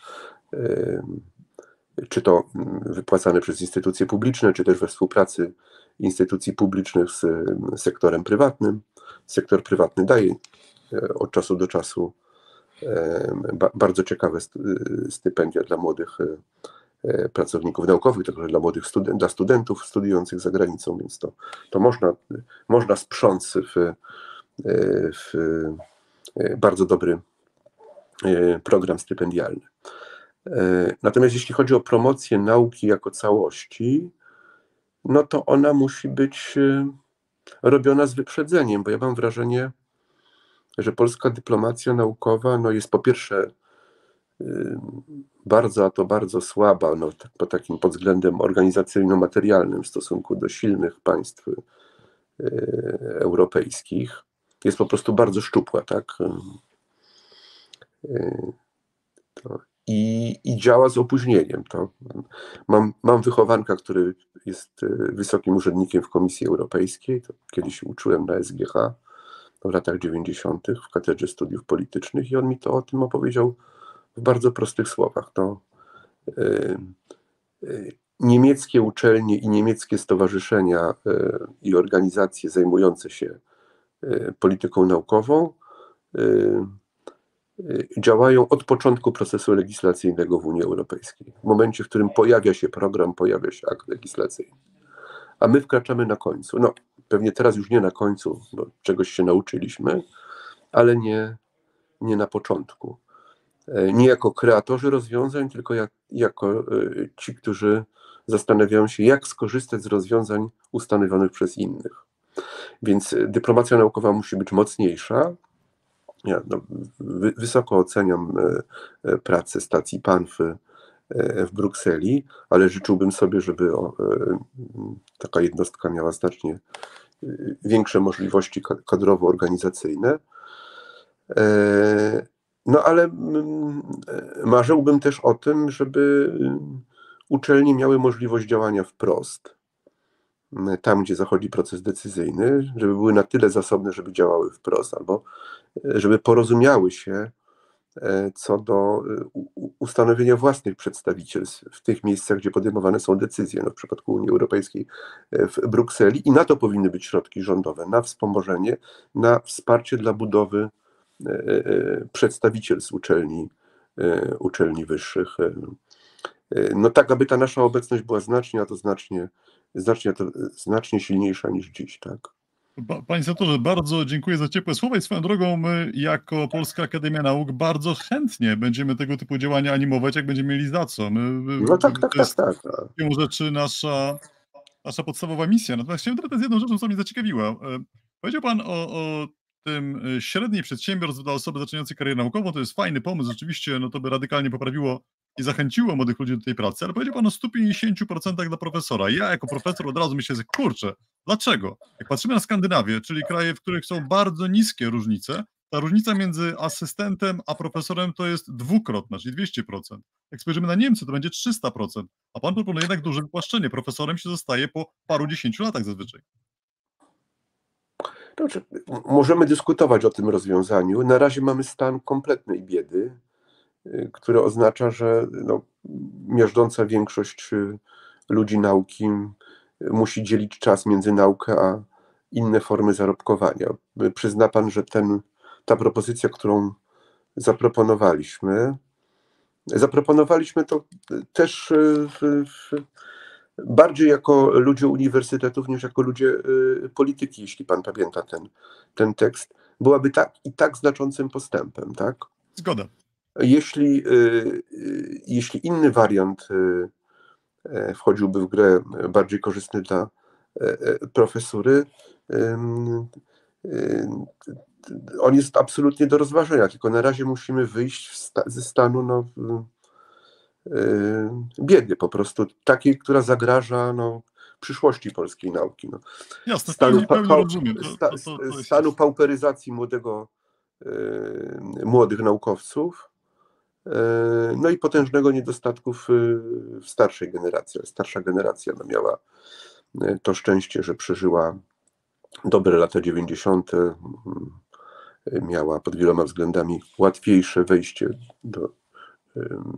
B: czy to wypłacane przez instytucje publiczne, czy też we współpracy instytucji publicznych z sektorem prywatnym. Sektor prywatny daje od czasu do czasu bardzo ciekawe stypendia dla młodych pracowników naukowych, także dla studentów studiujących za granicą, więc to można sprząc w bardzo dobry program stypendialny. Natomiast jeśli chodzi o promocję nauki jako całości, no to ona musi być robiona z wyprzedzeniem, bo ja mam wrażenie, że polska dyplomacja naukowa jest po pierwsze bardzo słaba pod względem organizacyjno-materialnym w stosunku do silnych państw europejskich. Jest po prostu bardzo szczupła, tak? I działa z opóźnieniem. Mam wychowanka, który jest wysokim urzędnikiem w Komisji Europejskiej. To kiedyś uczyłem na SGH w latach 90. w Katedrze Studiów Politycznych i on mi o tym opowiedział w bardzo prostych słowach. Niemieckie uczelnie i niemieckie stowarzyszenia i organizacje zajmujące się polityką naukową działają od początku procesu legislacyjnego w Unii Europejskiej. W momencie, w którym pojawia się program, pojawia się akt legislacyjny. A my wkraczamy na końcu. Pewnie teraz już nie na końcu, bo czegoś się nauczyliśmy, ale nie na początku. Nie jako kreatorzy rozwiązań, tylko jako ci, którzy zastanawiają się, jak skorzystać z rozwiązań ustanowionych przez innych. Więc dyplomacja naukowa musi być mocniejsza. Ja wysoko oceniam pracę stacji PANFY w Brukseli, ale życzyłbym sobie, żeby taka jednostka miała znacznie większe możliwości kadrowo-organizacyjne. Ale marzyłbym też o tym, żeby uczelnie miały możliwość działania wprost, tam gdzie zachodzi proces decyzyjny, żeby były na tyle zasobne, żeby działały wprost, albo żeby porozumiały się co do ustanowienia własnych przedstawicielstw w tych miejscach, gdzie podejmowane są decyzje, w przypadku Unii Europejskiej w Brukseli, i na to powinny być środki rządowe, na wspomożenie, na wsparcie dla budowy przedstawicielstw uczelni wyższych. Tak, aby ta nasza obecność była znacznie silniejsza niż dziś, tak.
A: Panie senatorze, bardzo dziękuję za ciepłe słowa i swoją drogą my jako Polska Akademia Nauk bardzo chętnie będziemy tego typu działania animować, jak będziemy mieli za co.
B: Tak.
A: Siłą rzeczy nasza podstawowa misja. Natomiast chciałem teraz jedną rzeczą, co mnie zaciekawiła. Powiedział pan o tym średniej przedsiębiorstw dla osoby zaczynającej karierę naukową. To jest fajny pomysł, rzeczywiście to by radykalnie poprawiło i zachęciło młodych ludzi do tej pracy, ale powiedział pan o 150% dla profesora. Ja jako profesor od razu myślę, że kurczę, dlaczego? Jak patrzymy na Skandynawię, czyli kraje, w których są bardzo niskie różnice, ta różnica między asystentem a profesorem to jest dwukrotna, czyli 200%. Jak spojrzymy na Niemcy, to będzie 300%, a pan proponuje jednak duże wypłaszczenie. Profesorem się zostaje po paru 10 latach zazwyczaj.
B: Możemy dyskutować o tym rozwiązaniu. Na razie mamy stan kompletnej biedy, który oznacza, że miażdżąca większość ludzi nauki musi dzielić czas między naukę a inne formy zarobkowania. Przyzna pan, że ta propozycja, którą zaproponowaliśmy to też bardziej jako ludzie uniwersytetów niż jako ludzie polityki, jeśli pan pamięta ten tekst, byłaby tak znaczącym postępem, tak?
A: Zgoda.
B: Jeśli inny wariant wchodziłby w grę, bardziej korzystny dla profesury, on jest absolutnie do rozważenia, tylko na razie musimy wyjść ze stanu biedy, po prostu takiej, która zagraża przyszłości polskiej nauki.
A: Jasne, pełni rozumiem.
B: Stanu pauperyzacji młodych naukowców, i potężnego niedostatku w starszej generacji. Starsza generacja miała to szczęście, że przeżyła dobre lata 90., miała pod wieloma względami łatwiejsze wejście do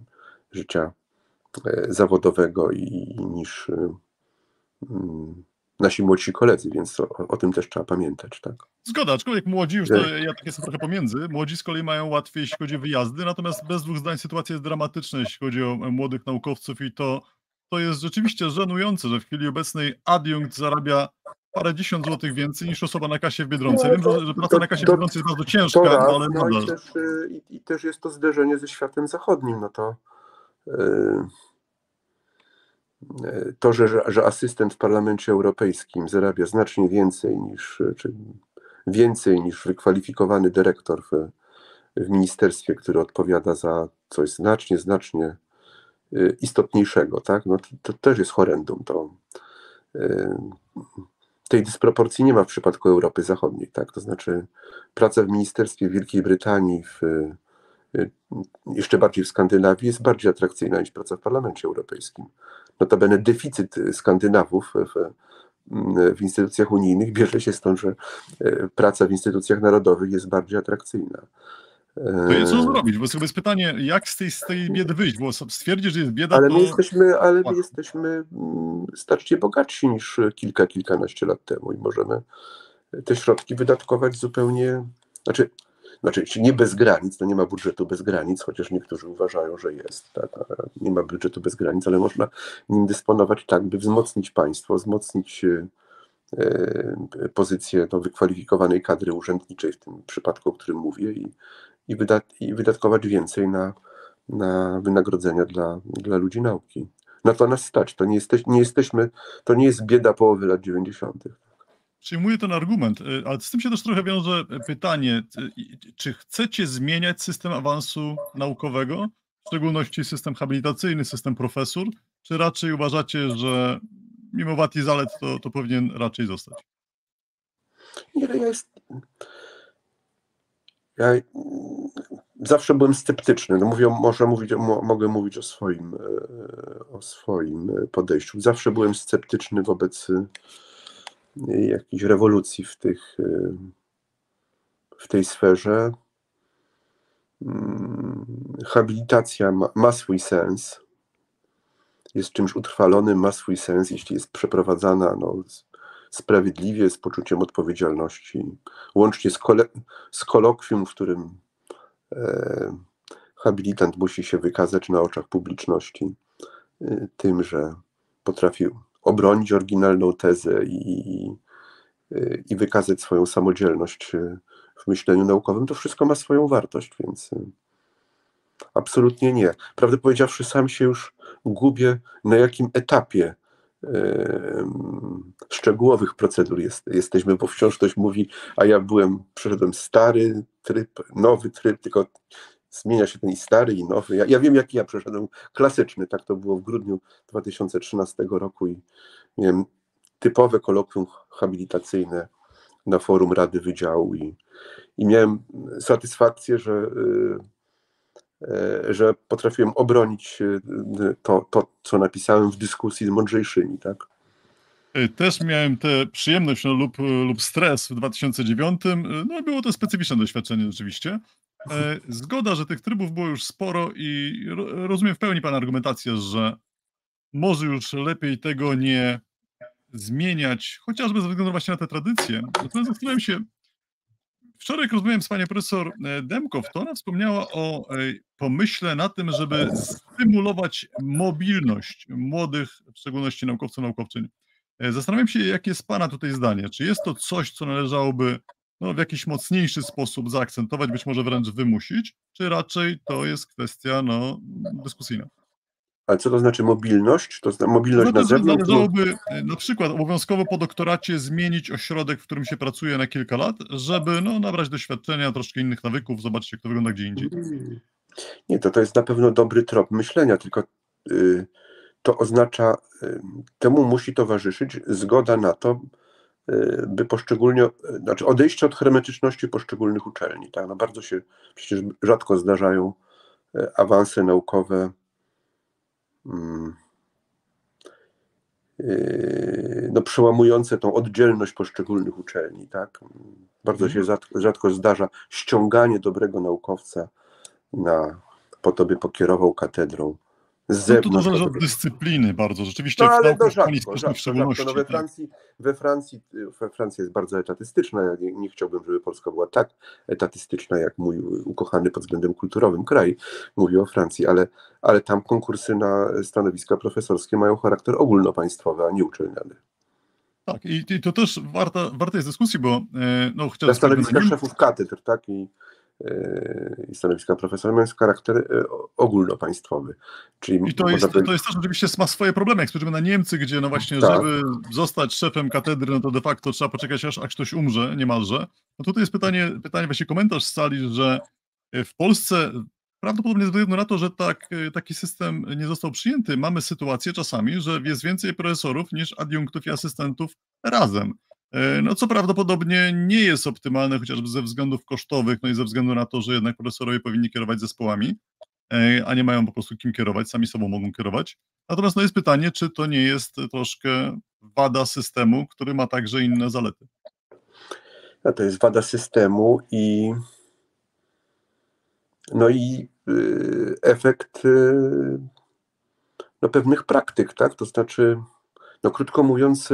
B: życia zawodowego niż nasi młodsi koledzy, więc o tym też trzeba pamiętać, tak?
A: Zgoda, aczkolwiek młodzi już, to ja tak jestem trochę pomiędzy, młodzi z kolei mają łatwiej, jeśli chodzi o wyjazdy, natomiast bez dwóch zdań sytuacja jest dramatyczna, jeśli chodzi o młodych naukowców i to jest rzeczywiście żenujące, że w chwili obecnej adiunkt zarabia parędziesiąt złotych więcej niż osoba na kasie w Biedronce. Wiem, że praca na kasie w Biedronce jest bardzo ciężka,
B: raz,
A: ale nadal.
B: i też jest to zderzenie ze światem zachodnim, no to, że asystent w Parlamencie Europejskim zarabia znacznie więcej niż wykwalifikowany dyrektor w ministerstwie, który odpowiada za coś znacznie istotniejszego, tak? No to też jest horrendum. Tej dysproporcji nie ma w przypadku Europy Zachodniej, tak? To znaczy praca w ministerstwie Wielkiej Brytanii, jeszcze bardziej w Skandynawii, jest bardziej atrakcyjna niż praca w Parlamencie Europejskim. Notabene deficyt Skandynawów w instytucjach unijnych bierze się stąd, że praca w instytucjach narodowych jest bardziej atrakcyjna.
A: To jest co zrobić, bo jest pytanie, jak z tej biedy wyjść, bo stwierdzić, że jest bieda,
B: ale
A: to...
B: my jesteśmy znacznie bogatsi niż kilkanaście lat temu i możemy te środki wydatkować zupełnie, znaczy nie bez granic, nie ma budżetu bez granic, chociaż niektórzy uważają, że jest, tak? Nie ma budżetu bez granic, ale można nim dysponować tak, by wzmocnić państwo, wzmocnić pozycję wykwalifikowanej kadry urzędniczej w tym przypadku, o którym mówię i wydatkować więcej na wynagrodzenia dla ludzi nauki. Na to nas stać. To nie jest bieda połowy lat 90.
A: Przyjmuję ten argument, ale z tym się też trochę wiąże pytanie, czy chcecie zmieniać system awansu naukowego, w szczególności system habilitacyjny, system profesur, czy raczej uważacie, że mimo wad i zalet to powinien raczej zostać?
B: Nie, ja zawsze byłem sceptyczny. Mogę mówić o swoim podejściu. Zawsze byłem sceptyczny wobec jakiejś rewolucji w tej sferze. Habilitacja ma swój sens. Jest czymś utrwalonym, ma swój sens, jeśli jest przeprowadzana sprawiedliwie, z poczuciem odpowiedzialności, łącznie z kolokwium, w którym habilitant musi się wykazać na oczach publiczności tym, że potrafił obronić oryginalną tezę i wykazać swoją samodzielność w myśleniu naukowym. To wszystko ma swoją wartość, więc absolutnie nie. Prawdę powiedziawszy, sam się już gubię, na jakim etapie szczegółowych procedur jesteśmy, bo wciąż ktoś mówi, a ja przeszedłem stary tryb, nowy tryb, tylko zmienia się ten i stary, i nowy. Ja wiem, jaki ja przeszedłem klasyczny, tak to było w grudniu 2013 roku i miałem typowe kolokwium habilitacyjne na forum Rady Wydziału i miałem satysfakcję, że potrafiłem obronić to, co napisałem w dyskusji z mądrzejszymi, tak?
A: Też miałem tę przyjemność lub stres w 2009. No było to specyficzne doświadczenie rzeczywiście. Zgoda, że tych trybów było już sporo i rozumiem w pełni pana argumentację, że może już lepiej tego nie zmieniać, chociażby ze względu właśnie na te tradycje. Natomiast zastanawiam się, wczoraj jak rozmawiałem z panią profesor Demkow, to ona wspomniała o pomyśle na tym, żeby stymulować mobilność młodych, w szczególności naukowców, naukowczyń. Zastanawiam się, jakie jest pana tutaj zdanie. Czy jest to coś, co należałoby w jakiś mocniejszy sposób zaakcentować, być może wręcz wymusić, czy raczej to jest kwestia dyskusyjna?
B: Ale co to znaczy mobilność? To znaczy mobilność na zewnątrz?
A: Należałoby na przykład obowiązkowo po doktoracie zmienić ośrodek, w którym się pracuje na kilka lat, żeby nabrać doświadczenia, troszkę innych nawyków, zobaczyć, jak to wygląda gdzie indziej.
B: Nie, to jest na pewno dobry trop myślenia, tylko to oznacza, temu musi towarzyszyć zgoda na to, by odejście od hermetyczności poszczególnych uczelni. Tak? Bardzo się przecież rzadko zdarzają awanse naukowe przełamujące tą oddzielność poszczególnych uczelni. Tak? Bardzo się rzadko zdarza ściąganie dobrego naukowca po to, by pokierował katedrą z
A: No to
B: zewnątrz.
A: zależy od dyscypliny bardzo.
B: No
A: Rzeczywiście w
B: ale
A: naukach
B: rzadko,
A: humanistycznych w
B: rzadko, rzadko. No
A: szczególności. Tak.
B: We Francji jest bardzo etatystyczna. Ja nie chciałbym, żeby Polska była tak etatystyczna, jak mój ukochany pod względem kulturowym kraj. Mówię o Francji, ale tam konkursy na stanowiska profesorskie mają charakter ogólnopaństwowy, a nie uczelniany.
A: Tak, i to też warta jest dyskusji, bo no,
B: Na
A: chociaż spojrzymy na
B: stanowiska
A: Niemcy,
B: szefów katedr, tak? I stanowiska profesora mają charakter ogólnopaństwowy. Czyli
A: i to
B: można
A: jest,
B: powiedzieć,
A: to jest też oczywiście ma swoje problemy. Jak spojrzymy na Niemcy, gdzie no właśnie,
B: tak,
A: żeby zostać szefem katedry, no to de facto trzeba poczekać, aż ktoś umrze niemalże. No tutaj jest pytanie, właśnie komentarz z sali, że w Polsce prawdopodobnie ze względu na to, że taki system nie został przyjęty, mamy sytuację czasami, że jest więcej profesorów niż adiunktów i asystentów razem. No co prawdopodobnie nie jest optymalne, chociażby ze względów kosztowych, no i ze względu na to, że jednak profesorowie powinni kierować zespołami, a nie mają po prostu kim kierować, sami sobą mogą kierować. Natomiast no jest pytanie, czy to nie jest troszkę wada systemu, który ma także inne zalety.
B: no to jest wada systemu no i efekt no, pewnych praktyk, tak? To znaczy, no krótko mówiąc,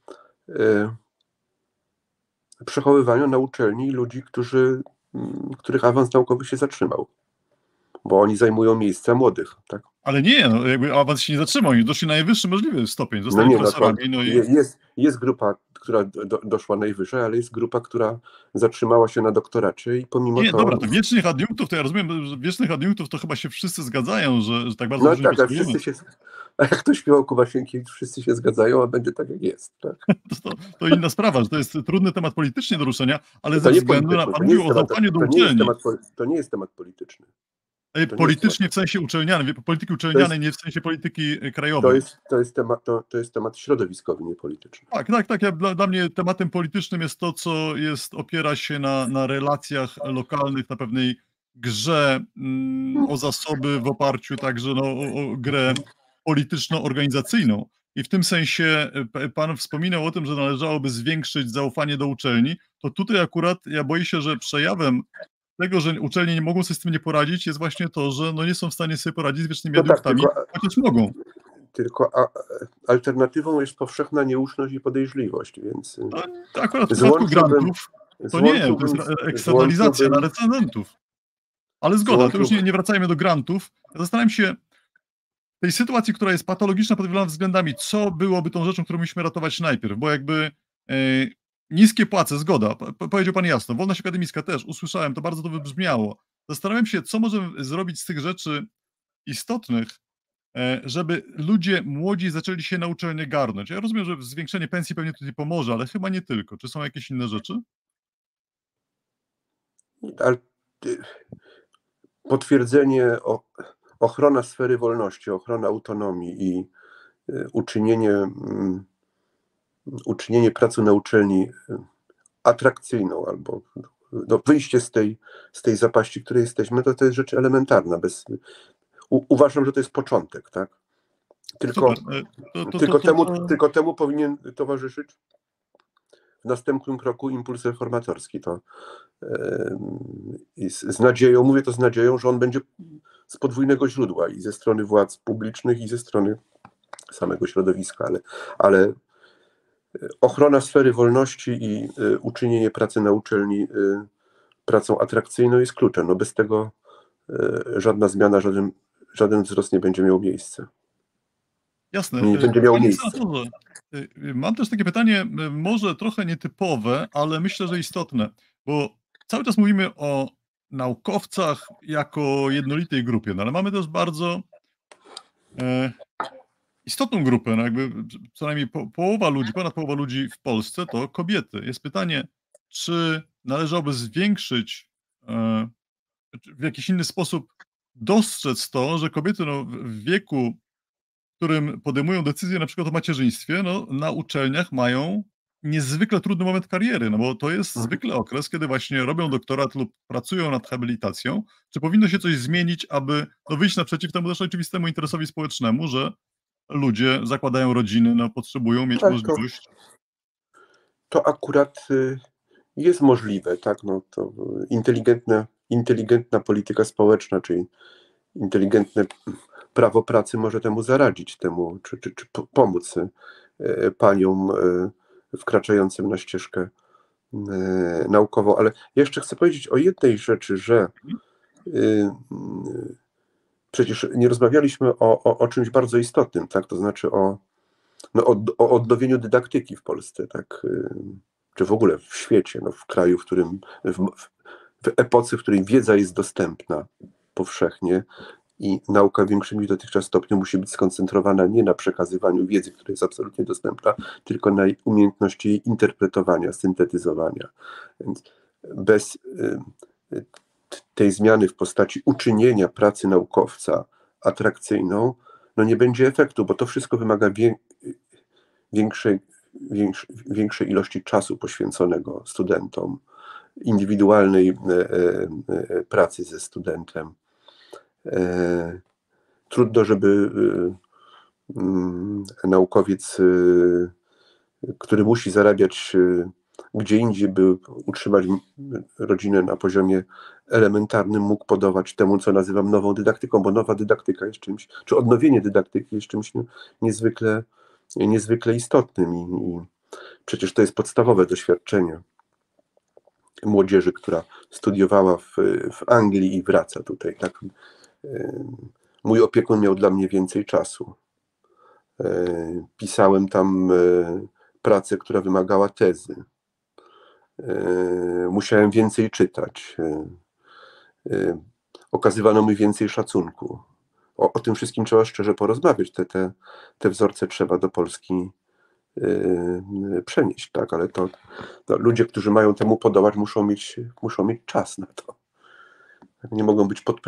B: przechowywania na uczelni ludzi, których awans naukowy się zatrzymał, bo oni zajmują miejsca młodych, tak?
A: Ale nie, no jakby awans się nie zatrzymał, oni doszli na najwyższy możliwy stopień,
B: No
A: zostali
B: nie, no to
A: profesorami, no i...
B: jest grupa, która doszła najwyżej, ale jest grupa, która zatrzymała się na doktoracie i pomimo
A: Nie,
B: to...
A: dobra, to wiecznych adiunktów, to ja rozumiem, że wiecznych adiunktów to chyba się wszyscy zgadzają, że tak bardzo
B: No
A: dużo nie
B: tak, a
A: potrzebujemy.
B: a jak to śpiewał Kuba Sienkiewicz, wszyscy się zgadzają, a będzie tak jak jest, tak?
A: To inna sprawa, że to jest trudny temat politycznie do ruszenia, ale
B: To
A: ze
B: nie
A: względu na...
B: polityczny,
A: Pan mówił o zaufaniu do uczelni.
B: to nie jest temat polityczny.
A: Politycznie w sensie uczelnianej, polityki uczelnianej, nie w sensie polityki krajowej.
B: To jest temat środowiskowy, nie polityczny.
A: Tak. Dla mnie tematem politycznym jest to, co opiera się na relacjach lokalnych, na pewnej grze o zasoby w oparciu także no, o grę polityczno-organizacyjną. I w tym sensie pan wspominał o tym, że należałoby zwiększyć zaufanie do uczelni. To tutaj akurat ja boję się, że przejawem tego, że uczelnie nie mogą sobie z tym nie poradzić, jest właśnie to, że no nie są w stanie sobie poradzić z wiecznymi
B: No tak,
A: adiunktami, chociaż mogą.
B: tylko alternatywą jest powszechna nieuczność i podejrzliwość, więc
A: To akurat w przypadku grantów to nie, to jest eksternalizacja na recenzentów. Ale zgoda, to już nie wracajmy do grantów. Zastanawiam się, tej sytuacji, która jest patologiczna pod wieloma względami, co byłoby tą rzeczą, którą musimy ratować najpierw, bo jakby niskie płace, zgoda, powiedział pan jasno, wolność akademicka też, usłyszałem, to bardzo to wybrzmiało. Zastanawiam się, co możemy zrobić z tych rzeczy istotnych, żeby ludzie młodzi zaczęli się na uczelnię garnąć. Ja rozumiem, że zwiększenie pensji pewnie tutaj pomoże, ale chyba nie tylko. Czy są jakieś inne rzeczy?
B: Potwierdzenie, ochrona sfery wolności, ochrona autonomii i uczynienie pracy na uczelni atrakcyjną albo wyjście z tej zapaści, w której jesteśmy, to jest rzecz elementarna. Uważam, że to jest początek, tak? Tylko temu powinien towarzyszyć w następnym kroku impuls reformatorski. Z nadzieją, mówię to z nadzieją, że on będzie z podwójnego źródła i ze strony władz publicznych, i ze strony samego środowiska, ale ochrona sfery wolności i uczynienie pracy na uczelni pracą atrakcyjną jest kluczem. No bez tego żadna zmiana, żaden wzrost nie będzie miał miejsca.
A: Jasne.
B: Nie będzie miał miejsca.
A: Mam też takie pytanie, może trochę nietypowe, ale myślę, że istotne, bo cały czas mówimy o naukowcach jako jednolitej grupie, no ale mamy też bardzo istotną grupę, no jakby co najmniej połowa ludzi, ponad połowa ludzi w Polsce to kobiety. Jest pytanie, czy należałoby zwiększyć, w jakiś inny sposób dostrzec to, że kobiety no, w wieku, w którym podejmują decyzje na przykład o macierzyństwie, no, na uczelniach mają niezwykle trudny moment kariery, no bo to jest zwykle okres, kiedy właśnie robią doktorat lub pracują nad habilitacją. Czy powinno się coś zmienić, aby no, wyjść naprzeciw temu też oczywistemu interesowi społecznemu, że ludzie zakładają rodziny, no, potrzebują mieć możliwość.
B: To akurat jest możliwe, tak? No, to inteligentna polityka społeczna, czyli inteligentne prawo pracy może temu zaradzić, czy pomóc paniom wkraczającym na ścieżkę naukową. Ale jeszcze chcę powiedzieć o jednej rzeczy, że przecież nie rozmawialiśmy o czymś bardzo istotnym, tak? To znaczy o odnowieniu dydaktyki w Polsce, tak? Czy w ogóle w świecie, w kraju, w którym, w epoce, w której wiedza jest dostępna powszechnie i nauka w większym niż dotychczas stopniu musi być skoncentrowana nie na przekazywaniu wiedzy, która jest absolutnie dostępna, tylko na umiejętności jej interpretowania, syntetyzowania. Więc bez tej zmiany w postaci uczynienia pracy naukowca atrakcyjną, nie będzie efektu, bo to wszystko wymaga większej ilości czasu poświęconego studentom, indywidualnej pracy ze studentem. Trudno, żeby naukowiec, który musi zarabiać gdzie indziej, by utrzymać rodzinę na poziomie elementarnym, mógł podawać temu, co nazywam nową dydaktyką, bo nowa dydaktyka jest czymś, czy odnowienie dydaktyki jest czymś niezwykle istotnym i przecież to jest podstawowe doświadczenie młodzieży, która studiowała w Anglii i wraca tutaj. Tak? Mój opiekun miał dla mnie więcej czasu. Pisałem tam pracę, która wymagała tezy. Musiałem więcej czytać. Okazywano mi więcej szacunku. O tym wszystkim trzeba szczerze porozmawiać. Te wzorce trzeba do Polski przenieść, tak? Ale to ludzie, którzy mają temu podołać, muszą mieć czas na to. Nie mogą być pod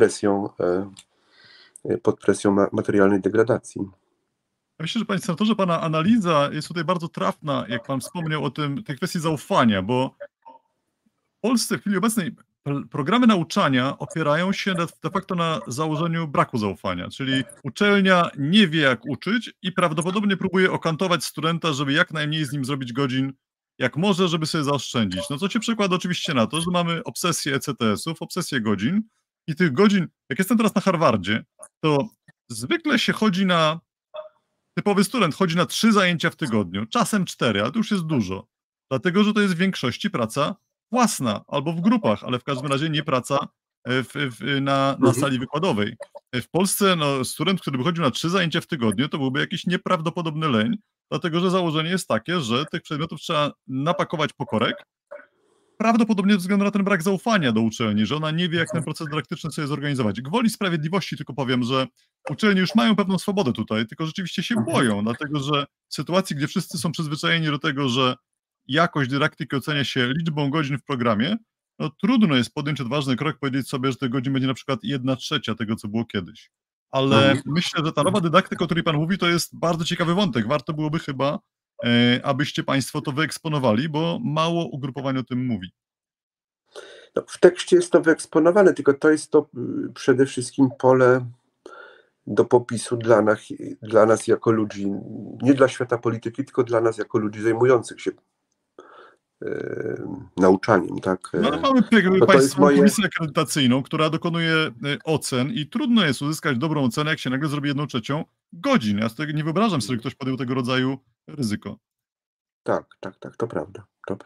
B: presją materialnej degradacji.
A: Ja myślę, że panie senatorze, pana analiza jest tutaj bardzo trafna, jak pan wspomniał o tej kwestii zaufania, bo w Polsce w chwili obecnej programy nauczania opierają się de facto na założeniu braku zaufania, czyli uczelnia nie wie, jak uczyć i prawdopodobnie próbuje okantować studenta, żeby jak najmniej z nim zrobić godzin, jak może, żeby sobie zaoszczędzić. No co się przekłada oczywiście na to, że mamy obsesję ECTS-ów, obsesję godzin i tych godzin, jak jestem teraz na Harvardzie, to zwykle się typowy student chodzi na 3 zajęcia w tygodniu, czasem 4, ale to już jest dużo, dlatego że to jest w większości praca własna albo w grupach, ale w każdym razie nie praca na sali wykładowej. W Polsce student, który by chodził na 3 zajęcia w tygodniu, to byłby jakiś nieprawdopodobny leń, dlatego że założenie jest takie, że tych przedmiotów trzeba napakować po korek, prawdopodobnie ze względu na ten brak zaufania do uczelni, że ona nie wie, jak ten proces dydaktyczny sobie zorganizować. Gwoli sprawiedliwości tylko powiem, że uczelnie już mają pewną swobodę tutaj, tylko rzeczywiście się boją, dlatego że w sytuacji, gdzie wszyscy są przyzwyczajeni do tego, że jakość dydaktyki ocenia się liczbą godzin w programie, trudno jest podjąć odważny krok, powiedzieć sobie, że tych godzin będzie na przykład 1/3 tego, co było kiedyś. Ale myślę, że ta nowa dydaktyka, o której pan mówi, to jest bardzo ciekawy wątek. Warto byłoby chyba, abyście państwo to wyeksponowali, bo mało ugrupowań o tym mówi.
B: W tekście jest to wyeksponowane, tylko to jest przede wszystkim pole do popisu dla nas jako ludzi, nie dla świata polityki, tylko dla nas jako ludzi zajmujących się nauczaniem. Tak?
A: Ale mamy państwową komisję akredytacyjną, która dokonuje ocen i trudno jest uzyskać dobrą ocenę, jak się nagle zrobi 1/3 godzin. Ja sobie nie wyobrażam sobie, że ktoś podjął tego rodzaju ryzyko.
B: Tak, to prawda.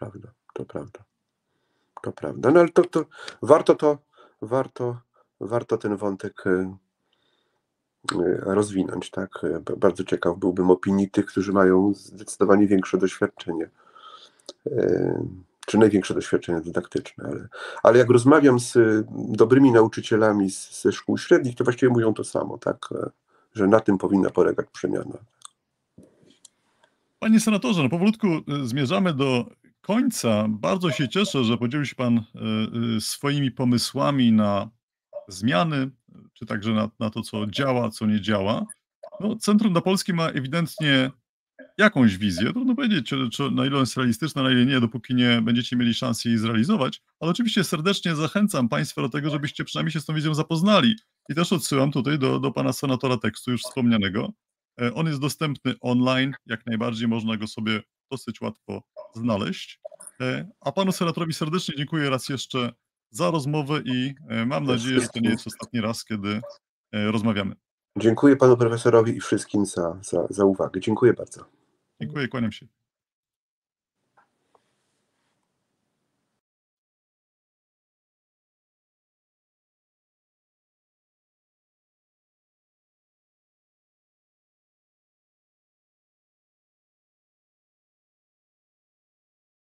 B: No ale to warto ten wątek rozwinąć, tak? Bardzo ciekaw byłbym opinii tych, którzy mają zdecydowanie większe doświadczenie, czy największe doświadczenie dydaktyczne, ale jak rozmawiam z dobrymi nauczycielami ze szkół średnich, to właściwie mówią to samo, tak? Że na tym powinna polegać przemiana.
A: Panie senatorze, powolutku zmierzamy do końca. Bardzo się cieszę, że podzielił się pan swoimi pomysłami na zmiany, czy także na to, co działa, co nie działa. Centrum dla Polski ma ewidentnie jakąś wizję. Trudno powiedzieć, na ile jest realistyczna, na ile nie, dopóki nie będziecie mieli szansy jej zrealizować. Ale oczywiście serdecznie zachęcam państwa do tego, żebyście przynajmniej się z tą wizją zapoznali. I też odsyłam tutaj do pana senatora tekstu już wspomnianego. On jest dostępny online, jak najbardziej można go sobie dosyć łatwo znaleźć. A panu senatorowi serdecznie dziękuję raz jeszcze za rozmowę i mam nadzieję, że to nie jest ostatni raz, kiedy rozmawiamy.
B: Dziękuję panu profesorowi i wszystkim za uwagę. Dziękuję bardzo.
A: Dziękuję, kłaniam się.